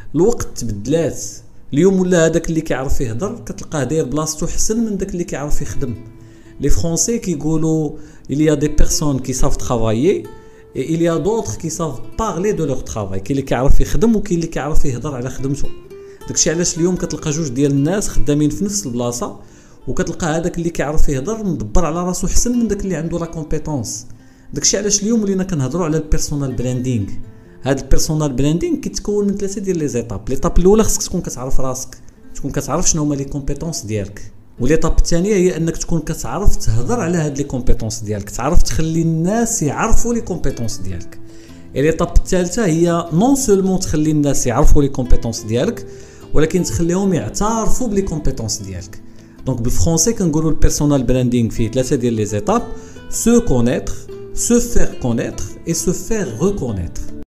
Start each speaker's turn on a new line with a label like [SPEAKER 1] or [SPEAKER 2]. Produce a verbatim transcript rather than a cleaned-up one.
[SPEAKER 1] الوقت تبدلات. اليوم ولا هذاك اللي كيعرف يهضر كتلقاه داير بلاصتو حسن من داك اللي كيعرف يخدم. لي فرونسي كيقولوا il y a des personnes qui savent travailler et il y a d'autres qui savent parler de leur travail. كاين اللي كيعرف يخدم وكاين اللي كيعرف يهضر على خدمته. داكشي علاش اليوم كتلقى جوج ديال الناس خدامين في نفس البلاصه، وكتلقى هذاك اللي كيعرف يهضر مدبر على راسو حسن من داك اللي عنده لا كومبيتونس. داكشي علاش اليوم ولينا كنهضروا على البيرسونال براندينغ. هذا البيرسونال براندينغ كيتكون من ثلاثه ديال لي زيتاب. ليطاب الاولى خصك تكون كتعرف راسك، تكون كتعرف شنو هما لي كومبيتونس ديالك. وليطاب الثانيه هي انك تكون كتعرف تهضر على هاد لي كومبيتونس ديالك، تعرف تخلي الناس يعرفوا لي كومبيتونس ديالك. اي ليطاب الثالثه هي نون سولمون تخلي الناس يعرفوا لي كومبيتونس ديالك، ولكن تخليهم يعترفوا بلي كومبيتونس ديالك. دونك بالفرونسي كنقولوا البيرسونال براندينغ فيه ثلاثه ديال لي زيتاب: سو كونيتر، se faire connaître et se faire reconnaître.